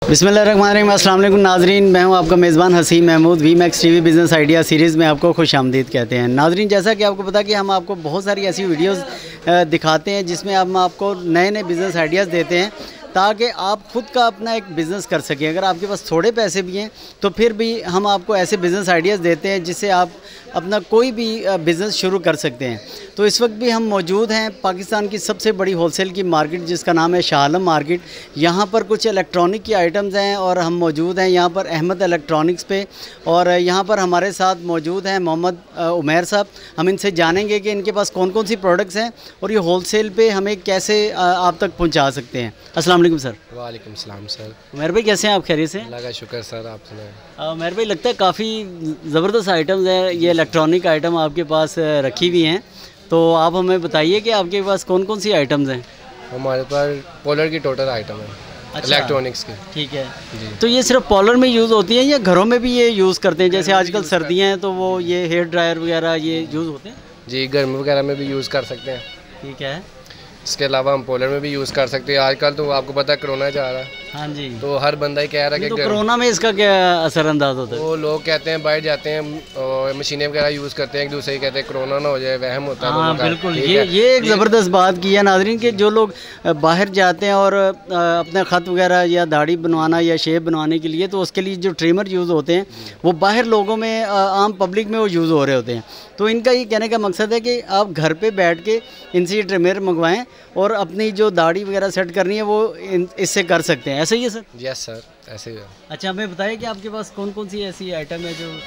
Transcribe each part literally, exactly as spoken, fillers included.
बिस्मिल्लाहिर्रहमानिर्रहीम। अस्सलाम वालेकुम नाज़रीन, मैं हूं आपका मेज़बान Haseem Mahmood. V Max TV business idea series में आपको खुशामदीद कहते हैं। नाज़रीन, जैसा कि आपको पता कि हम आपको बहुत सारी ऐसी वीडियोस दिखाते हैं जिसमें हम आपको नए नए बिज़नेस आइडियाज़ देते हैं ताकि आप ख़ुद का अपना एक बिज़नेस कर सकें। अगर आपके पास थोड़े पैसे भी हैं तो फिर भी हम आपको ऐसे बिज़नेस आइडियाज़ देते हैं जिससे आप अपना कोई भी बिज़नेस शुरू कर सकते हैं। तो इस वक्त भी हम मौजूद हैं पाकिस्तान की सबसे बड़ी होलसेल की मार्केट जिसका नाम है शाह आलम मार्केट। यहाँ पर कुछ इलेक्ट्रॉनिक की आइटम्स हैं और हम मौजूद हैं यहाँ पर अहमद इलेक्ट्रॉनिक्स पे। और यहाँ पर हमारे साथ मौजूद हैं मोहम्मद उमैर साहब। हम इनसे जानेंगे कि इनके पास कौन कौन सी प्रोडक्ट्स हैं और ये होलसेल पे हमें कैसे आप तक पहुँचा सकते हैं। अस्सलाम वालेकुम सर। वालेकुम सलाम सर। उमैर भाई कैसे हैं आप? खैरियत से? अल्लाह का शुक्र सर, आप सुनाएं। उमैर भाई, लगता है काफ़ी ज़बरदस्त आइटम्स हैं, ये इलेक्ट्रॉनिक आइटम आपके पास रखी हुई हैं, तो आप हमें बताइए कि आपके पास कौन कौन सी आइटम्स हैं? हमारे पास पॉलर की टोटल आइटम है। अच्छा, इलेक्ट्रॉनिक्स की। ठीक है जी। तो ये सिर्फ पॉलर में यूज़ होती है या घरों में भी ये यूज़ करते हैं? जैसे आजकल सर्दियाँ हैं तो वो ये हेयर ड्रायर वगैरह ये यूज़ होते हैं? जी, गर्मी वगैरह में भी यूज़ कर सकते हैं। ठीक है। इसके अलावा हम पॉलर में भी यूज़ कर सकते हैं। आजकल तो आपको पता है कोरोना जा रहा है। हाँ जी। तो हर बंदा ही कह रहा है कि तो कोरोना में इसका क्या असरअंदाज होता है? वो लोग कहते हैं बाहर जाते हैं और मशीनें वगैरह यूज़ करते हैं, एक दूसरे की कहते हैं कोरोना ना हो जाए, वहम होता है। हाँ बिल्कुल, ये ये एक ज़बरदस्त बात की है नाज़रीन कि जो लोग बाहर जाते हैं और अपने ख़त वगैरह या दाढ़ी बनवाना या शेव बनवाने के लिए, तो उसके लिए जो ट्रिमर यूज़ होते हैं वो बाहर लोगों में, आम पब्लिक में वो यूज़ हो रहे होते हैं। तो इनका ये कहने का मकसद है कि आप घर पे बैठ के इनसे ये ट्रिमर मंगवाएं और अपनी जो दाढ़ी वगैरह सेट करनी है वो इससे कर सकते हैं। ऐसा ही है सर? यस सर, ऐसे ही है। अच्छा, हमें बताइए कि आपके पास कौन कौन सी ऐसी आइटम है जो?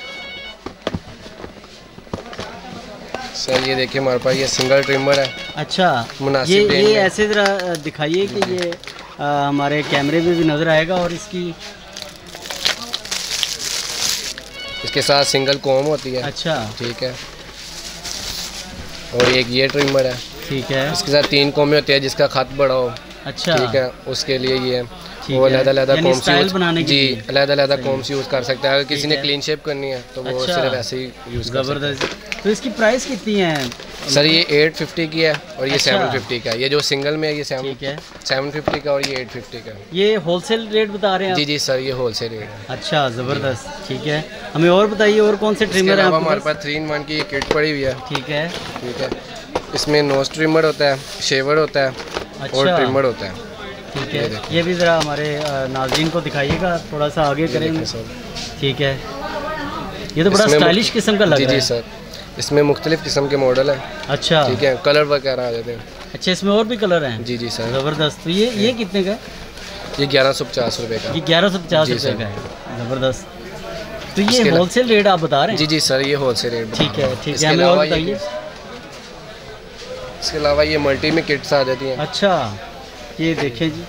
सर ये देखिए हमारे पास ये सिंगल ट्रिमर है। अच्छा, ये ये ऐसे ज़रा दिखाइए कि ये आ, हमारे कैमरे में भी नज़र आएगा। और इसकी इसके साथ सिंगल कॉम होती है। अच्छा, ठीक है। और एक ये ट्रिमर है। ठीक है। इसके साथ तीन कॉमें होती है जिसका खत बड़ा हो। अच्छा, ठीक है, उसके लिए ये वो अलग-अलग कॉम्स यूज़ बनाने जी अलग-अलग कॉम्स यूज़ कर सकता है। अगर किसी ने क्लीन शेप करनी है तो वो सिर्फ ऐसे ही यूज़ कर सकता है। तो इसकी प्राइस कितनी है सर? ये एट फिफ्टी की है और ये सेवन फिफ्टी का है। ये जो सिंगल में है ये सेवन ठीक है सेवन फिफ्टी का और ये एट फिफ्टी का। ये होलसेल रेट बता रहे हैं? जी जी सर, ये होलसेल रेट है। अच्छा, ज़बरदस्त। ठीक है, हमें और बताइए और कौन से ट्रिमर है हमारे पास? थ्री इन वन की किट पड़ी हुई है। ठीक है। ठीक है, इसमें नोज ट्रिमर होता है, शेवर होता है। अच्छा। और ट्रिमर होता है। ठीक है, ये भी ज़रा हमारे नाज़रीन को दिखाइएगा, थोड़ा सा आगे करेंगे सर। ठीक है, ये तो बड़ा स्टाइलिश किस्म का लग रहा है। जी सर, इसमें मुख्तलिफ किस्म के मॉडल है। अच्छा, ठीक है, कलर वगैरह आ जाते हैं। अच्छा, इसमें और भी कलर हैं? जी जी सर, ज़बरदस्त। तो ये ये कितने का? ये ग्यारह सौ पचास रुपये का। ये ग्यारह सौ पचास रुपये का है, ज़बरदस्त। तो ये होलसेल रेट आप बता रहे हैं? जी जी सर, ये होलसेल रेट। ठीक है, ठीक है, हमें और बताइए। इसके अलावा ये मल्टी में किट्स आ जाती हैं। अच्छा, ये देखें जी।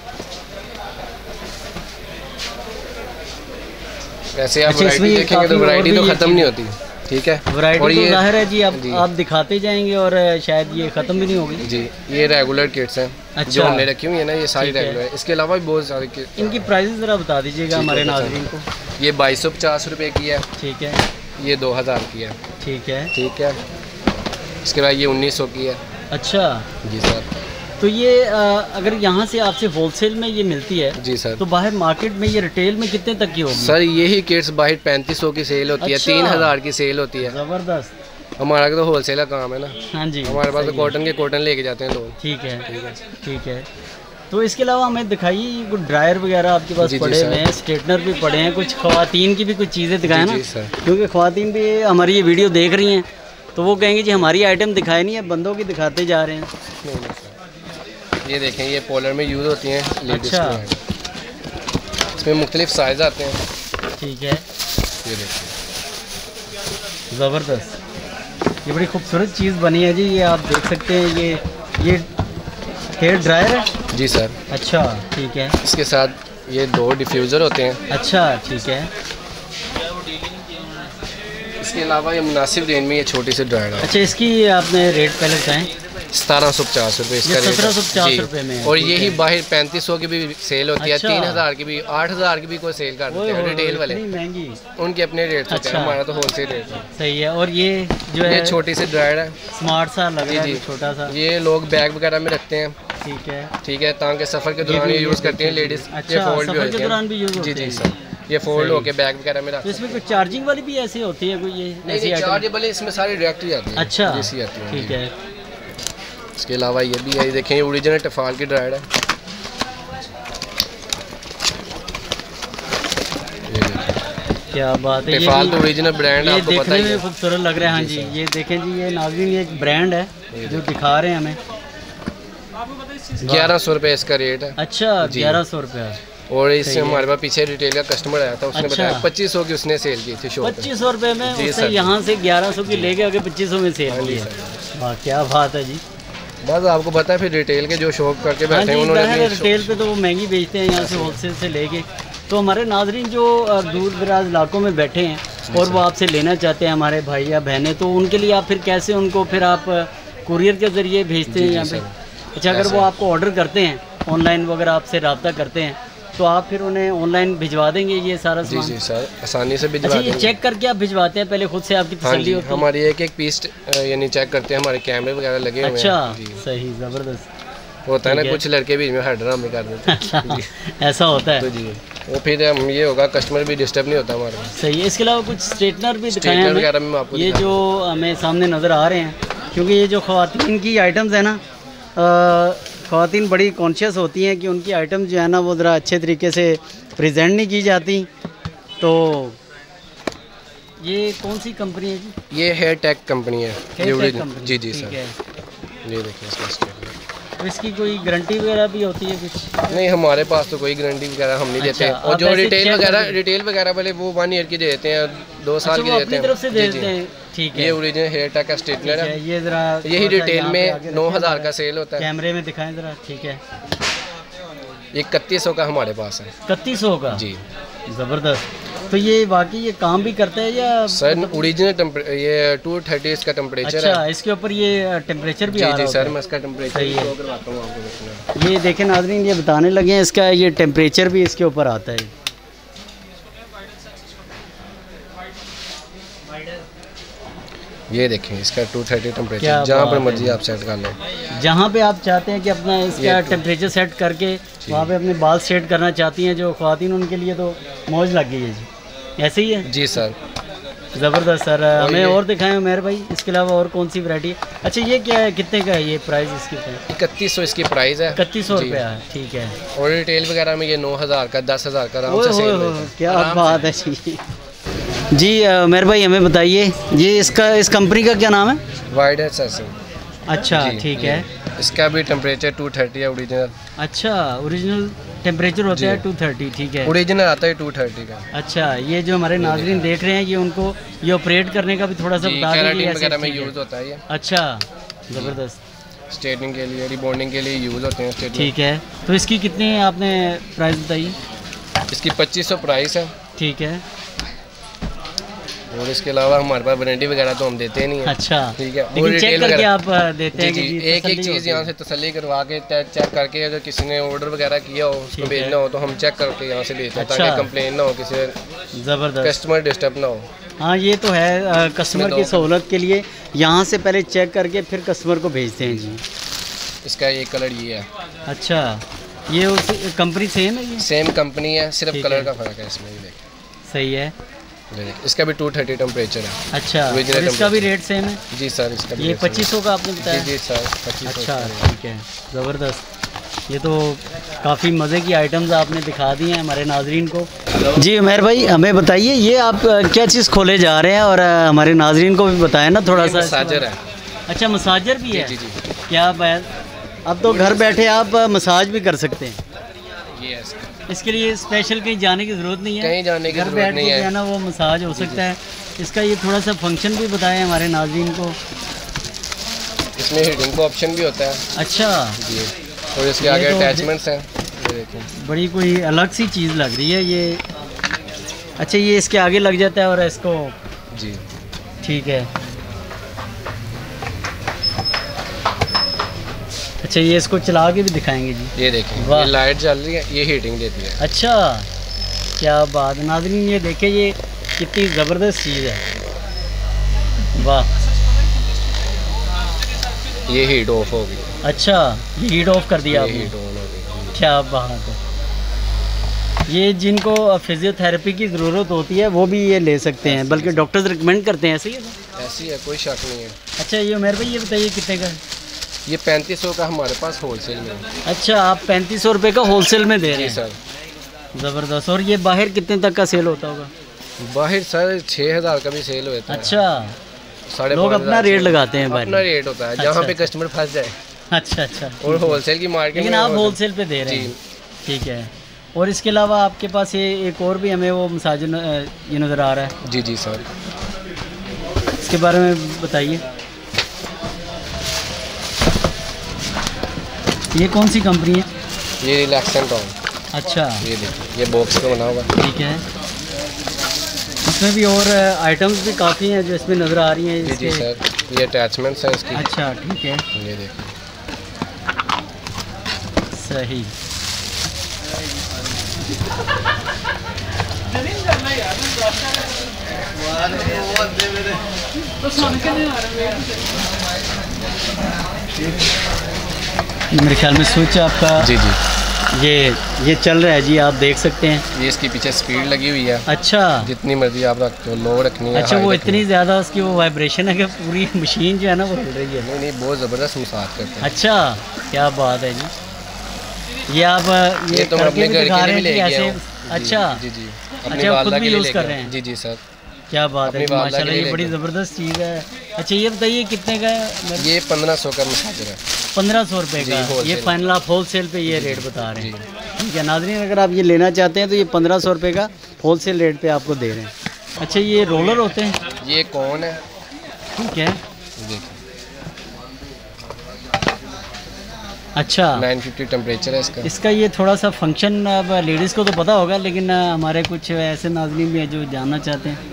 वैसे आप वैरायटी देखेंगे तो वैरायटी तो ख़त्म नहीं होती। ठीक है, वैरायटी तो ज़ाहिर है जी, आप आप दिखाते जाएंगे और शायद ये ख़त्म भी नहीं होगी जी। ये रेगुलर किट्स हैं। अच्छा, जो हमने रखी हुई है ना, ये सारी रेगुलर है। इसके अलावा भी बहुत सारे किट्स। इनकी प्राइसेस ज़रा बता दीजिएगा हमारे नाज़रीन को। ये बाईस सौ पचास रुपये की है। ठीक है। ये दो हज़ार की है। ठीक है। ठीक है, इसके बाद ये उन्नीस सौ की है। अच्छा जी सर। तो ये आ, अगर यहाँ से आपसे होलसेल में ये मिलती है जी सर, तो बाहर मार्केट में ये रिटेल में कितने तक की होगी? सर यही किट्स बाहर पैंतीस सौ की सेल होती अच्छा। है, तीन हज़ार की सेल होती है। ज़बरदस्त। हमारा तो होलसेल का काम है ना। हाँ जी, हमारे पास तो कॉटन के कॉटन लेके जाते हैं लोग। ठीक है, ठीक है, ठीक है। तो इसके अलावा हमें दिखाइए कुछ ड्रायर वगैरह आपके पास पड़े हुए हैं, स्ट्रेटनर भी पड़े हैं, कुछ ख़वातीन की भी कुछ चीज़ें दिखाएं ना, क्योंकि ख़वातीन भी हमारी ये वीडियो देख रही हैं तो वो कहेंगे जी हमारी आइटम दिखाए नहीं है, बंदों की दिखाते जा रहे हैं। नहीं नहीं सर, ये देखें, ये पॉलर में यूज़ होती हैं। अच्छा, इसमें मुख्तलिफ साइज़ आते हैं। ठीक है, ये देखिए, ज़बरदस्त। ये बड़ी खूबसूरत चीज़ बनी है जी, ये आप देख सकते हैं। ये ये हेयर ड्रायर है? जी सर। अच्छा, ठीक है। इसके साथ ये दो डिफ्यूज़र होते हैं। अच्छा, ठीक है। इसके अलावा ये मुनासिब रेंज में ये छोटी सी ड्रायर है। अच्छा, इसकी आपने रेट पहले बताएं। सतारह सौ पचास रुपये इसका रेट। सत्रह सौ पचास रुपये में। और यही बाहर पैंतीस सौ की भी सेल होती है। अच्छा। तीन हज़ार की भी, आठ हज़ार की भी कोई सेल कर देते हैं रिटेल वाले, महंगी, उनके अपने रेट होते हैं। हमारा तो होलसेल रेट है। सही है। और ये जो है ये छोटी सी ड्रायर है, स्मार्ट सा लग रहा है, छोटा सा। ये लोग बैग वगैरह में रखते हैं। ठीक है ठीक है, ताकि सफ़र के दौरान ये यूज़ करती हैं लेडीज़। अच्छा, ये फोल्ड भी सफर होती के दौरान भी यूज़ है। जी होते जी हैं। सर, ये फोल्ड होके बैग वगैरह में तो रखते इसमें कोई चार्जिंग वाली भी ऐसी होती है कोई ये ऐसी हैं। आइटम? चार्जेबल इसमें सारी डायरेक्ट ही आती है। अच्छा ऐसी आती है। ठीक है। इसके अलावा ये भी है, देखें, ये ओरिजिनल टिफाल की ड्राइड है। क्या बात है, टिफाल तो ओरिजिनल ब्रांड है, ये आपको पता ही देखने है। में खूबसूरत लग रहा है। हाँ जी, ये देखें जी, ये नाज़रीन ये एक ब्रांड है जो दिखा रहे हैं हमें। ग्यारह सौ रुपये इसका रेट है। अच्छा, ग्यारह सौ रुपया। और इससे हमारे पास पीछे रिटेल का कस्टमर आया था, उसने अच्छा। बताया पच्चीस सौ की उसने सेल की थी शॉप पे। पच्चीस सौ रुपये में जी उसने सर। यहाँ से ग्यारह सौ की लेके आगे पच्चीस सौ में सेल हाँ जी की है। वाह, क्या बात है जी। बस आपको पता है, फिर रिटेल के जो शॉप करके हाँ बैठे जी, हैं उन्होंने ज़ाहिर है भी रिटेल पे तो वो महंगी बेचते हैं यहाँ से होलसेल से लेके। तो हमारे नाजरीन जो अ, दूर दराज इलाकों में बैठे हैं और वो आपसे लेना चाहते हैं, हमारे भाई या बहनें, तो उनके लिए आप फिर कैसे उनको फिर आप कुरियर के ज़रिए भेजते हैं यहाँ पे? अच्छा, अगर वो आपको ऑर्डर करते हैं ऑनलाइन वगैरह आपसे रब्ता करते हैं तो आप फिर उन्हें ऑनलाइन भिजवा देंगे ये सारा जी सामान? जी सर, आसानी से भिजवा अच्छा, ये देंगे। चेक करके आप भिजवाते हैं पहले खुद से, आपकी हाँ तसल्ली जी, होती है? हमारी एक एक पीस यानी चेक करते हैं, हमारे कैमरे वगैरह लगे हुए हैं। अच्छा, जी। सही, ज़बरदस्त। होता है ना, ठीक है। कुछ लड़के भी इसमें हर ड्रामे कर देते हैं। जी। ऐसा होता है। तो जी, वो फिर हम ये होगा, कस्टमर भी डिस्टर्ब नहीं होता हमारा। सही है। इसके अलावा कुछ स्ट्रेटनर भी दिखाएं स्ट्रेटनर हमें। वगैरह में मैं आपको ये दिखा जो हमें सामने नज़र आ रहे हैं, क्योंकि ये जो ख़वातीन की आइटम्स है ना, ख़वातीन बड़ी कॉन्शियस होती हैं कि उनकी आइटम जो है ना वो ज़रा अच्छे तरीके से प्रेजेंट नहीं की जाती। तो ये कौन सी कंपनी है जी? ये हेयर टेक कंपनी है। हेयर ये टेक ओरिजिनल- कंपनी, जी जी ठीक सर, है। ये देखिए इसका स्ट्रेटनर। तो इसकी कोई गारंटी वगैरह भी होती है कुछ? नहीं, हमारे पास तो कोई गारंटी वगैरह हम नहीं देते। अच्छा, और आप जो ऐसे रिटेल check वगैरह करके- रिटेल वगैरह वाले वो वन ईयर की दे देते हैं, दो साल अच्छा, की वो देते अपनी हैं। तरफ से दे जी, देते जी। हैं, ठीक है। ये ओरिजिनल हेयर टेक का स्ट्रेटनर ठीक है। है, ये ज़रा यही थोड़ा सा रिटेल यहाँ पे में आगे नौ रखें हज़ार ज़रा। का सेल होता है। कैमरे में दिखाएं ज़रा, ठीक है। ये इकतीस सौ का हमारे पास है। इकतीस सौ का? जी ज़बरदस्त। तो ये वाकई ये काम भी करता है या? सर, ओरिजिनल ये टू थर्टी इसका टेम्परेचर अच्छा, है। इसके ऊपर ये टेम्परेचर भी जी आ रहा जी होता सर, है? मैं इसका टेम्परेचर सही है। शो करवाता हूँ आपको देखना। ये देखें नाज़रीन, ये बताने लगे हैं इसका ये टेम्परेचर भी इसके ऊपर आता है। ये देखें इसका टू थर्टी क्या टेम्परेचर, जहाँ पर बात मर्जी है। आप सेट कर लें। जहाँ पे आप चाहते हैं कि अपना इसका ये टेम्परेचर सेट करके वहाँ पे अपने बाल सेट करना चाहती हैं जो ख्वातीन, उनके लिए तो मौज लग गई है जी। ऐसे ही है? जी सर। ज़बरदस्त सर। हमें ये- और दिखाएं मेहर भाई, इसके अलावा और कौन सी वैरायटी है? अच्छा, ये क्या है, कितने का है ये प्राइस इसकी? इकतीस सौ इसकी प्राइस है। इकतीस सौ जी। रुपया है, ठीक है। और रिटेल वगैरह में ये नौ हज़ार का, दस हज़ार का आराम ओए से सेल होए होता होए, है। क्या आराम बात है जी। जी अ, मेहर भाई हमें बताइए, ये इसका इस कंपनी का क्या नाम है? से। वाइड है सर। अच्छा, जी, ठीक ये। है। इसका भी टेम्परेचर टू थर्टी है ओरिजिनल। अच्छा, ओरिजिनल टेम्परेचर होता जी। है टू थर्टी, ठीक है। ओरिजिनल आता है टू थर्टी का। अच्छा, ये जो हमारे नाजरीन देख रहे हैं, ये उनको ये ऑपरेट करने का भी थोड़ा सा जी, बता दें कि केराटिन ऐसे वगैरह में ठीक है। यूज़ होता है ये। अच्छा, ज़बरदस्त, स्ट्रेटनिंग के लिए, रिबॉन्डिंग के लिए यूज़ होते हैं स्ट्रेटनर। ठीक है। तो इसकी कितनी आपने प्राइस बताई? इसकी पच्चीस सौ प्राइस है। ठीक है। और इसके अलावा हमारे पास वारंटी वगैरह तो हम देते नहीं है। अच्छा, ठीक है। और लेकिन चेक रिटेल करके वगैरह आप अ, देते जी हैं जी, कि जी एक एक तसल्ली चीज़ होती यहाँ है। से तसल्ली करवा के चेक करके, अगर किसी ने ऑर्डर वगैरह किया हो, उसको ठीक है। भेजना हो तो हम चेक करके यहाँ से भेजते हैं, अच्छा। ताकि कंप्लेन ना हो, किसी ज़बरदस्त। कस्टमर डिस्टर्ब ना हो। हाँ, ये तो है, अ, कस्टमर दो- की सहूलत के लिए यहाँ से पहले चेक करके फिर कस्टमर को भेजते हैं जी। इसका ये कलर ये है। अच्छा, ये उस कंपनी सेम है ये? सेम कंपनी है, सिर्फ ठीक कलर है। का फ़र्क है इसमें। ये देखिए, सही है। ये देखिए, इसका भी टू थर्टी टेम्परेचर है। अच्छा, Original और इसका भी temperature। रेट सेम है? जी सर, इसका भी ये रेट सही है। पच्चीस सौ का आपने जी बताया? जी सर, पच्चीस सौ अच्छा, का। ठीक है, ज़बरदस्त। ये तो काफ़ी मज़े की आइटम्स आपने दिखा दी हैं हमारे नाजरीन को। जी उमैर भाई हमें बताइए, ये आप अ, क्या चीज़ खोले जा रहे हैं, और अ, हमारे नाजरीन को भी बताएं ना थोड़ा ये सा। मसाजर है। अच्छा, मसाजर भी है? जी जी। क्या बात, अब तो घर बैठे आप अ, मसाज भी कर सकते हैं। ये है इसका। इसके लिए स्पेशल कहीं जाने की ज़रूरत नहीं है, कहीं जाने की घर ज़रूरत बैठ नहीं के है। जो है ना वो मसाज हो सकता है। इसका ये थोड़ा सा फंक्शन भी बताएं हमारे नाजरीन को। इसमें हीटिंग का ऑप्शन भी होता है। अच्छा, जी, और इसके ये आगे तो- अटैचमेंट्स हैं। ये देखें, बड़ी कोई अलग सी चीज़ लग रही है ये। अच्छा, ये इसके आगे लग जाता है और इसको, जी ठीक है। अच्छा, ये इसको चला के भी दिखाएंगे जी। ये देखें, वाह। ये लाइट चल रही है, ये हीटिंग देती है। अच्छा, क्या बात है नाज़रीन, ये देखिए ये कितनी ज़बरदस्त चीज़ है। वाह, ये हीट ऑफ होगी। अच्छा, हीट ऑफ कर दिया आपने? हीट ऑन हो गई। क्या बात है। ये जिनको फिजियोथेरेपी की ज़रूरत होती है वो भी ये ले सकते हैं, बल्कि डॉक्टर्स रिकमेंड करते हैं, ऐसे ही है? ऐसी है, कोई शक नहीं है। अच्छा, ये उमेर भाई ये बताइए कितने का है? ये पैंतीस सौ का हमारे पास होलसेल में है। अच्छा, आप पैंतीस सौ रुपये का होलसेल में दे रहे हैं? जी सर। ज़बरदस्त। और ये बाहर कितने तक का सेल होता होगा? बाहर सर छः हज़ार का भी सेल होता है। अच्छा, साढ़े लोग अपना रेट लगाते हैं बाहर? अपना रेट होता है, जहाँ पे कस्टमर फंस जाए। अच्छा अच्छा। और होलसेल की मार्केट, लेकिन आप होलसेल पे दे रहे हैं? ठीक है। और इसके अलावा आपके पास ये एक और भी हमें वो मसाजन ये नज़र आ रहा है? जी जी सर। इसके बारे में बताइए। ये कौन सी कंपनी है? ये रिलैक्सेंट ऑन। अच्छा, ये देखिए, ये बॉक्स में बना हुआ। ठीक है। इसमें भी और आइटम्स भी काफ़ी हैं जो इसमें नज़र आ रही हैं। जी जी सर, ये अटैचमेंट्स हैं इसकी। अच्छा, ठीक है। ये देखिए, सही। मेरे ख्याल में स्विच आपका, जी जी, ये ये चल रहा है जी, आप देख सकते हैं। ये इसके पीछे स्पीड लगी हुई है। अच्छा, जितनी मर्जी आप रख दो, लो रखनी है। अच्छा, वो इतनी ज़्यादा उसकी वो वाइब्रेशन है कि पूरी मशीन जो है ना वो हिल रही है। नहीं नहीं, बहुत ज़बरदस्त मसाज करते हैं। अच्छा, क्या बात है जी। ये आप ये, ये तो मैं अपने घर के लिए भी ले गया हूँ। अच्छा जी जी, अच्छा, खुद भी यूज़ कर रहे हैं? जी जी सर। क्या बात है माशाल्लाह, ये बड़ी ज़बरदस्त चीज़ है। अच्छा, ये बताइए कितने का है? ये पंद्रह सौ का मसाजर है। पंद्रह सौ रुपये का? ये फाइनल आप होल सेल पर ये रेट बता रहे हैं? ठीक है नाज़रीन, अगर आप ये लेना चाहते हैं तो ये पंद्रह सौ रुपये का होल सेल रेट पर आपको दे रहे हैं। अच्छा, ये रोलर होते हैं? ये कौन है? ठीक है। अच्छा, नाइन फिफ्टी टेम्परेचर है इसका। इसका ये थोड़ा सा फंक्शन अब लेडीज़ को तो पता होगा, लेकिन हमारे कुछ ऐसे नाज़रीन भी हैं जो जानना चाहते हैं।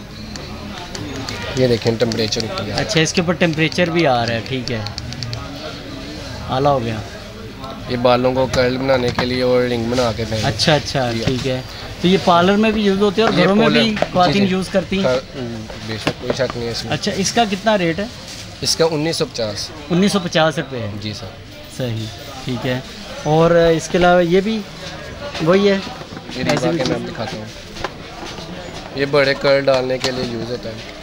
ये देखें टेम्परेचर ऊपर। अच्छा, इसके ऊपर टेम्परेचर भी आ रहा है। ठीक है, आला हो गया। ये बालों को कर्ल बनाने के लिए और रिंग बना के दें। अच्छा अच्छा, ठीक है। तो ये पार्लर में भी यूज़ होते हैं और घरों में भी ख्वातीन यूज़ करती हैं? बेशक, कोई शक नहीं है इसमें। अच्छा, इसका कितना रेट है? इसका उन्नीस सौ पचास। उन्नीस सौ पचास रुपये है? जी सर। सही, ठीक है। और इसके अलावा ये भी वही है? ये रीवा के नाम दिखाता हूँ। ये बड़े कर्ल डालने के लिए यूज़ होता है।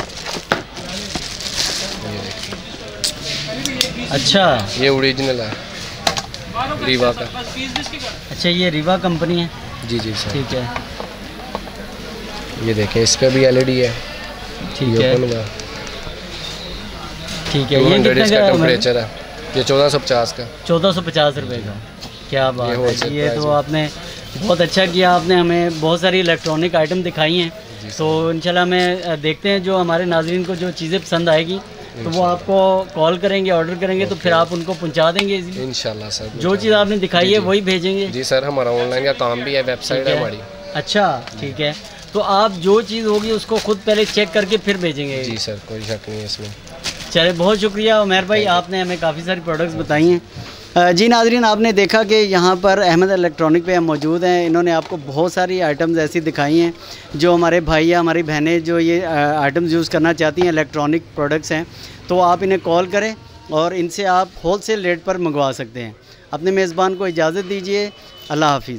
ये देखिए। अच्छा, ये ओरिजिनल है रीवा का। अच्छा, ये रीवा कंपनी है? जी जी सर। ठीक है। ये देखें, इस पर भी एलईडी है। ठीक है, ठीक है। ये कितने का टेम्परेचर है? ये चौदह सौ पचास का। चौदह सौ पचास रुपये का? क्या बात है, ये तो आपने बहुत अच्छा किया। आपने हमें बहुत सारी इलेक्ट्रॉनिक आइटम दिखाई हैं, तो इंशाल्लाह में देखते हैं जो हमारे नाज़रीन को जो चीज़ें पसंद आएगी तो वो आपको कॉल करेंगे, ऑर्डर करेंगे, तो फिर आप उनको पहुंचा देंगे इंशाल्लाह सर। जो चीज़ आपने दिखाई है वही भेजेंगे? जी सर, हमारा ऑनलाइन का काम भी है, वेबसाइट है हमारी। अच्छा, ठीक है। तो आप जो चीज़ होगी उसको खुद पहले चेक करके फिर भेजेंगे? जी सर, कोई शक नहीं है इसमें। चले, बहुत शुक्रिया उमर भाई, आपने हमें काफ़ी सारी प्रोडक्ट्स बताई हैं। जी नाज़रीन, आपने देखा कि यहाँ पर अहमद इलेक्ट्रॉनिक पे हम मौजूद हैं। इन्होंने आपको बहुत सारी आइटम्स ऐसी दिखाई हैं जो हमारे भाई या हमारी बहनें जो ये आइटम्स यूज़ करना चाहती हैं, इलेक्ट्रॉनिक प्रोडक्ट्स हैं, तो आप इन्हें कॉल करें और इनसे आप होलसेल रेट पर मंगवा सकते हैं। अपने मेज़बान को इजाज़त दीजिए। अल्लाह हाफिज़।